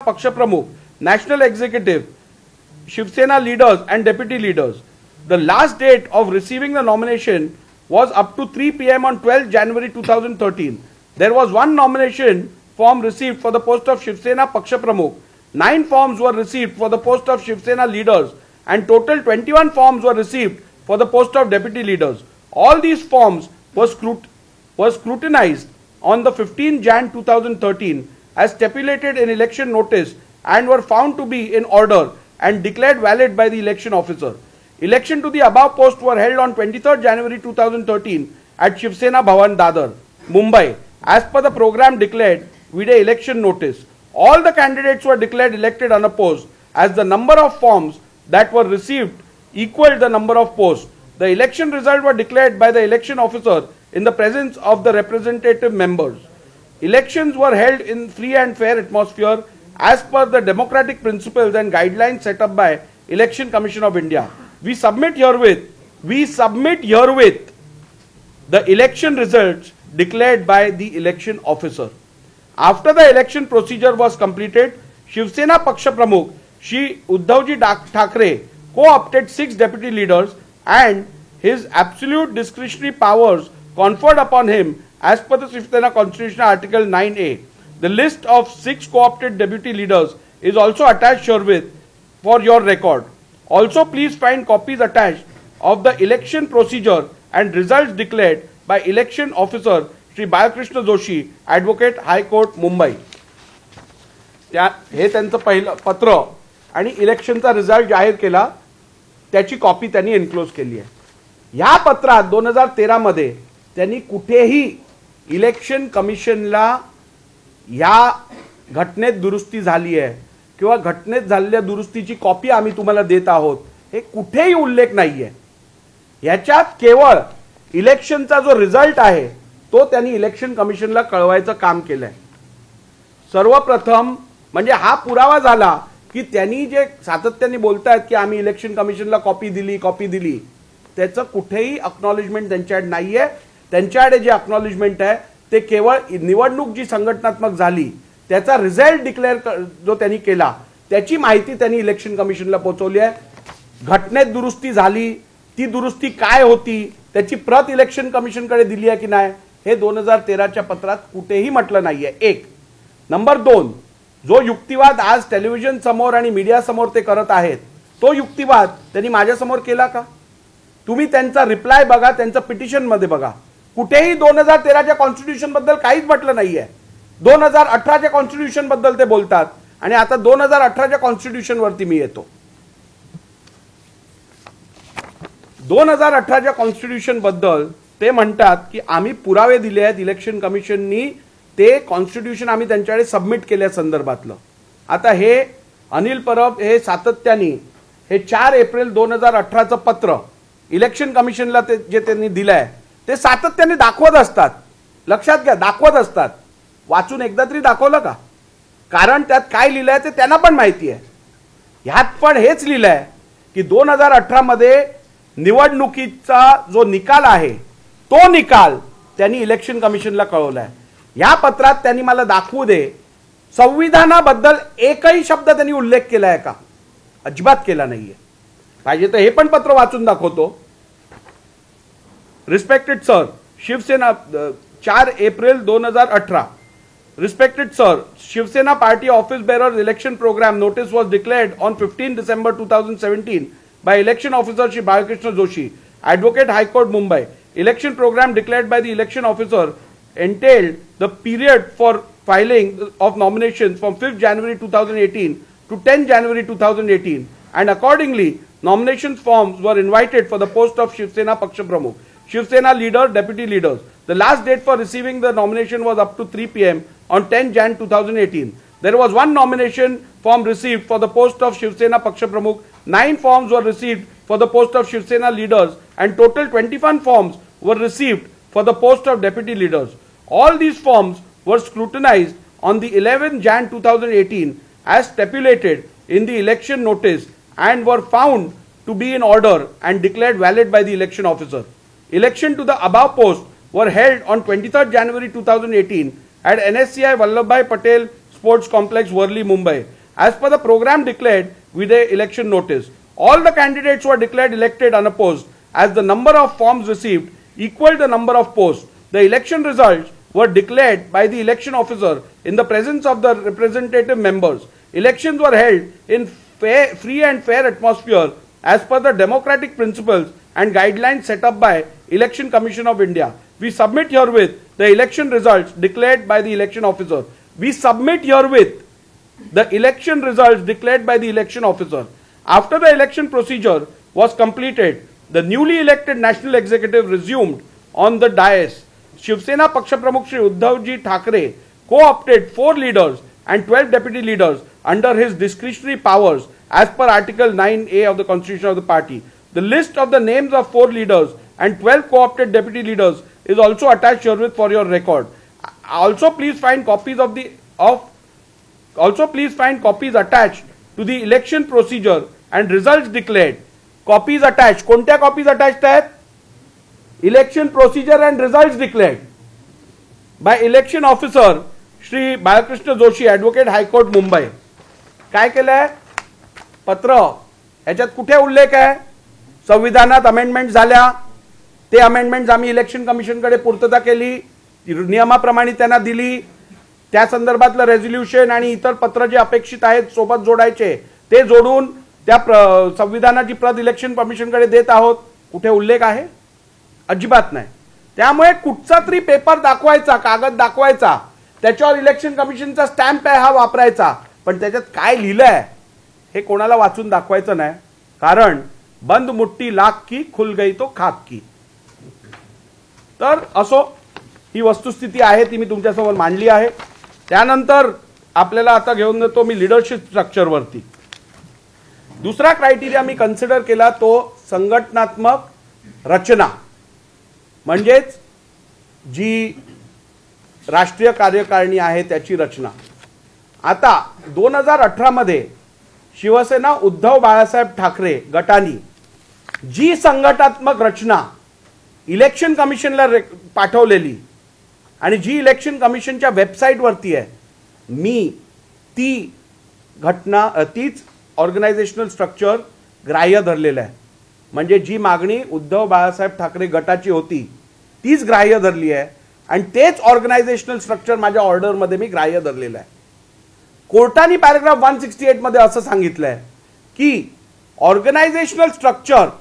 Paksha Pramukh, National Executive, Shiv Sena leaders and deputy leaders. The last date of receiving the nomination was up to 3 p.m. on 12 January 2013. There was one nomination form received for the post of Shiv Sena Paksha Pramukh. 9 forms were received for the post of Shiv Sena leaders and total 21 forms were received for the post of deputy leaders. All these forms were scrutinized on the 15 Jan 2013 as stipulated in election notice and were found to be in order and declared valid by the election officer. Election to the above post were held on 23rd January 2013 at Shiv Sena Bhavan, Dadar, Mumbai, as per the program declared with a election notice. All the candidates were declared elected unopposed as the number of forms that were received equaled the number of posts. The election results were declared by the election officer in the presence of the representative members. Elections were held in free and fair atmosphere as per the democratic principles and guidelines set up by Election Commission of India. We submit herewith the election results declared by the election officer. After the election procedure was completed, Shiv Sena Paksha Pramukh Shri Uddhavji Thackeray co-opted 6 deputy leaders and his absolute discretionary powers conferred upon him as per the Shiv Sena Constitution Article 9A. The list of 6 co-opted deputy leaders is also attached herewith for your record. Also, please find copies attached of the election procedure and results declared by election officer Shri Balakrishna Joshi, Advocate, High Court, Mumbai. हे त्यांचं पहिलं पत्र आणि इलेक्शनचा result जाहीर केला त्याची copy त्यांनी एन्क्लोज केली आहे. या पत्रात 2013 मध्ये त्यांनी कुठेही इलेक्शन कमिशनला या घटनेत दुरुस्ती झाली आहे किंवा घटनेत झालेल्या दुरुस्तीची कॉपी आम्ही तुम्हाला देत आहोत हे कुठेही उल्लेख नाहीये. याच्यात केवळ इलेक्शनचा जो रिझल्ट आहे तो त्यांनी इलेक्शन कमिशनला कळवायचं काम केलंय. सर्वप्रथम म्हणजे हा पुरावा झाला की त्यांनी जे सातत्याने बोलतायत की आम्ही इलेक्शन कमिशनला कॉपी दिली त्याचं कुठेही अॅक्नॉलेजमेंट त्यांच्याकडे नाहीये. त्यांच्याकडे जे अॅक्नॉलेजमेंट आहे ते केवळ निवडणूक जी संघटनात्मक झाली त्याचा रिझल्ट डिक्लेअर जो त्यांनी केला त्याची माहिती त्यांनी इलेक्शन कमिशनला पोहोचवली आहे. घटनेत दुरुस्ती झाली ती दुरुस्ती काय होती त्याची प्रत इलेक्शन कमिशनकडे दिली आहे की नाही हे 2013 च्या पत्रात कुठेही म्हटलं नाहीये. एक. नंबर 2, जो युक्तिवाद आज टेलिव्हिजन समोर आणि मीडिया समोर ते करत आहेत तो युक्तिवाद त्यांनी माझ्या समोर केला का? तुम्ही त्यांचा रिप्लाय बघा, त्यांचं पिटिशन मध्ये बघा. कुठेही 2013 च्या कॉन्स्टिट्यूशन बद्दल काहीच म्हटलं नाहीये. 2018 च्या कॉन्स्टिट्यूशन बद्दल ते बोलतात आणि आता 2018 च्या कॉन्स्टिट्यूशन वरती मी येतो. 2018 च्या कॉन्स्टिट्यूशन बद्दल ते म्हणतात की आम्ही पुरावे दिले आहेत इलेक्शन कमिशननी ते कॉन्स्टिट्यूशन आम्ही त्यांच्याकडे सबमिट केल्या संदर्भातलं. आता हे अनिल परब हे सातत्याने हे 4 एप्रिल 2018 चं पत्र इलेक्शन कमिशनला जे त्यांनी दिलंय ते सातत्याने दाखवत असतात. लक्षात घ्या, दाखवत असतात. वाचून एकदा तरी दाखवलं का? कारण त्यात काय लिहिलंय ते त्यांना पण माहिती आहे. ह्यात पण हेच लिहिलंय की 2018 मध्ये निवडणुकीचा जो निकाल आहे तो निकाल त्यांनी इलेक्शन कमिशनला कळवलाय. या पत्रात त्यांनी मला दाखवू दे संविधानाबद्दल एकही शब्द त्यांनी उल्लेख केलाय का? अजिबात केला नाहीये. पाहिजे तर हे पण पत्र वाचून दाखवतो. Respected sir, Shivsena 4 April 2018. Respected sir, Shiv Sena Party Office Bearers Election Program notice was declared on 15 December 2017 by Election Officer Shri Balakrishna Joshi, Advocate, High Court, Mumbai. Election program declared by the election officer entailed the period for filing of nominations from 5th January 2018 to 10 January 2018, and accordingly nomination forms were invited for the post of Shiv Sena Paksha Pramukh, Shiv Sena leader, deputy leaders. The last date for receiving the nomination was up to 3 p.m. on 10 Jan 2018. There was one nomination form received for the post of Shiv Sena Paksha Pramukh. 9 forms were received for the post of Shiv Sena leaders and total 21 forms were received for the post of deputy leaders. All these forms were scrutinized on the 11th Jan 2018 as stipulated in the election notice and were found to be in order and declared valid by the election officer. Election to the above post were held on 23rd January 2018 at NSCI Vallabhbhai Patel Sports Complex, Worli, Mumbai. as per the program declared with the election notice. All the candidates were declared elected unopposed as the number of forms received equaled the number of posts. The election results were declared by the election officer in the presence of the representative members. Elections were held in free and fair atmosphere as per the democratic principles and guidelines set up by Election Commission of India. We submit herewith the election results declared by the election officer. We submit herewith the election results declared by the election officer. After the election procedure was completed, the newly elected national executive resumed on the dais. Shiv Sena Paksha Pramukh Shri Uddhavji Thackeray co-opted 4 leaders and 12 deputy leaders under his discretionary powers as per Article 9A of the Constitution of the party. The list of the names of 4 leaders and 12 co-opted deputy leaders is also attached herewith for your record. Also, please find copies attached to the election procedure and results declared. Copies attached. कोणत्या copies attached आहेत? Election procedure and results declared by election officer Shri Balkrishna Joshi, advocate high court Mumbai. काय केलंय? पत्र याच्यात कुठे उल्लेख आहे? संविधानात अमेंडमेंट झाल्या, ते अमेंडमेंट्स आम्ही इलेक्शन कमिशनकडे पूर्तता केली, नियमाप्रमाणे त्यांना दिली, त्या संदर्भातलं रेझोल्युशन आणि इतर पत्र जे अपेक्षित आहेत सोबत जोडायचे ते जोडून त्या संविधानाची प्रत इलेक्शन कमिशनकडे देत आहोत. कुठे उल्लेख आहे? अजिबात नाही. त्यामुळे कुठचा तरी पेपर दाखवायचा, कागद दाखवायचा, त्याच्यावर इलेक्शन कमिशनचा स्टॅम्प आहे हा वापरायचा, पण त्याच्यात काय लिहिलंय हे कोणाला वाचून दाखवायचं नाही. कारण बंद मुट्ठी लाख की, खुल गई तो खाक की. तर असो, ही वस्तुस्थिती आहे, ती मी तुमच्यासमोर मांडली आहे. त्यानंतर आपल्याला आता घेऊन जातो मी लीडरशिप स्ट्रक्चरवरती. दुसरा क्रायटेरिया मी कन्सिडर केला तो संघटनात्मक रचना, म्हणजेच जी राष्ट्रीय कार्यकारिणी आहे त्याची रचना. आता 2018 मध्ये शिवसेना उद्धव बाळासाहेब ठाकरे गटाने जी संघटनात्मक रचना इलेक्शन कमिशनला पाठवलेली आणि जी इलेक्शन कमिशनच्या वेबसाईटवरती आहे, मी ती घटना तीच ऑर्गनायझेशनल स्ट्रक्चर ग्राह्य धरलेलं आहे. म्हणजे जी मागणी उद्धव बाळासाहेब ठाकरे गटाची होती तीच ग्राह्य धरली आहे आणि तेच ऑर्गनायझेशनल स्ट्रक्चर माझ्या ऑर्डरमध्ये मी ग्राह्य धरलेलं आहे. कोर्टाने पॅराग्राफ 168 मध्ये असं सांगितलंय की ऑर्गनायझेशनल स्ट्रक्चर